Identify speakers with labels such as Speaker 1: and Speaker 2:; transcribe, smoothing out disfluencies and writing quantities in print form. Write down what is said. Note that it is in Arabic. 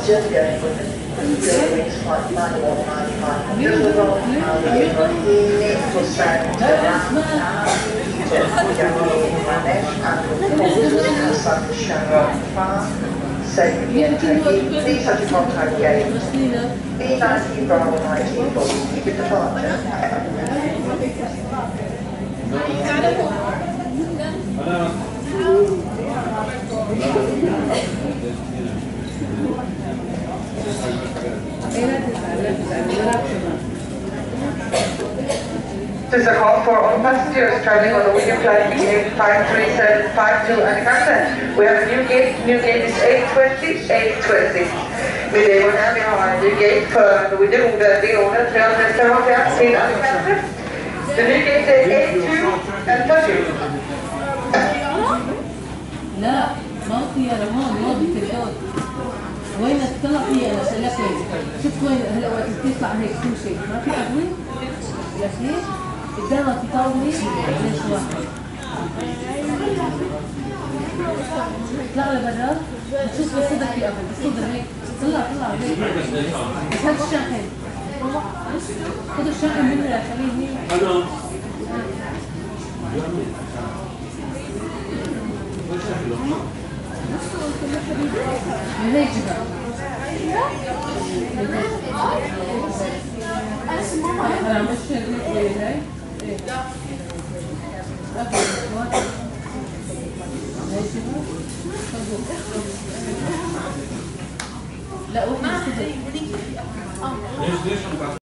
Speaker 1: just going with it. It's like 91, 95. Just the wrong ini pesan Hasan Sharafa these are the contact games. E19 Bravo 19 for keep departure. This is a call for all passengers traveling on the weekend flight BA 53752 Alicante. We have a new gate is 820. Middag här, vi har en ny gate för Nordiordet, det är ordet 355 till Alicante. The new gate is 82 and 32.
Speaker 2: لا ما في انا هون في الدور وين تطلع فيها انا سلك وين شوف وين هلا وقت تطلع هيك تمشي ما في قهوه لا في قدامك تطولي ليش واحد اطلع لبرا تشوف بصدق في قهوه بصدق هيك طلع هيك بس هذا الشاحن خذ الشاحن منها خليه هيك ليش بقى؟ أنا مش لا